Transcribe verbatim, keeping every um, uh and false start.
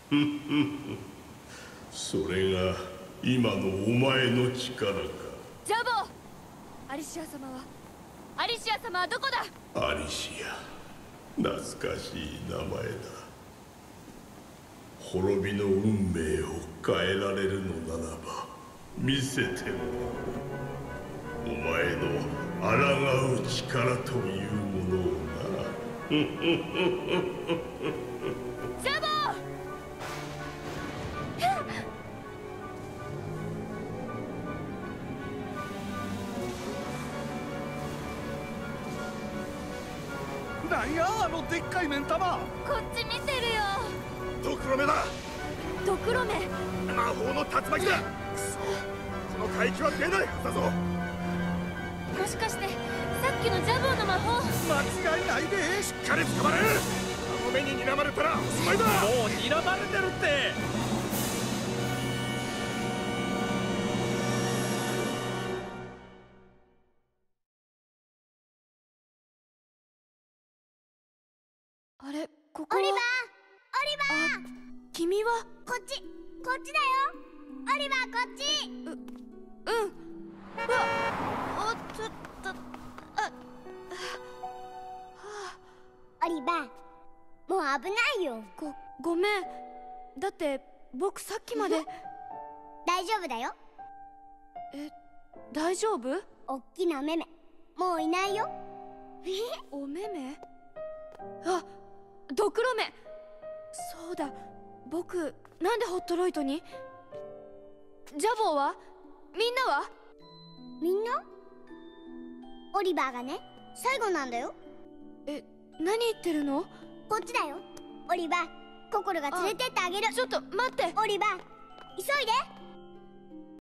それが今のお前の力か。 ジャボー、アリシア様はアリシア様はどこだ。 アリシア、懐かしい名前だ。滅びの運命を変えられるのならば見せてもお前の抗う力というものをな。ジャボーなんやあのでっかい目ん玉。 こっち見てるよ。 ドクロメだ。 ドクロメ。 魔法の竜巻だ。くそ、この海域は出ないはずだぞ。 もしかしてさっきのジャボーの魔法。 間違いないで。しっかり捕まれ。あの目に睨まれたらおしまいだ。もう睨まれてるって。 あれ、ここは。 オリバー、オリバー。 君は。 こっち、こっちだよ。オリバー、こっち。 う、うん。うわ、おっとっと、あ、はあ。オリバー、もう危ないよ。 ご、ごめん。だって僕さっきまで。 大丈夫だよ。 え、大丈夫？ おっきなめめ、もういないよ。 おめめ？あ、ドクロメ。そうだ、僕なんでホットロイトに？ジャボーは？みんなは？ みんな？オリバーがね、最後なんだよ。 え、何言ってるの？ こっちだよ。オリバー、ココロが連れてってあげる。 ちょっと待って。 オリバー、急いで。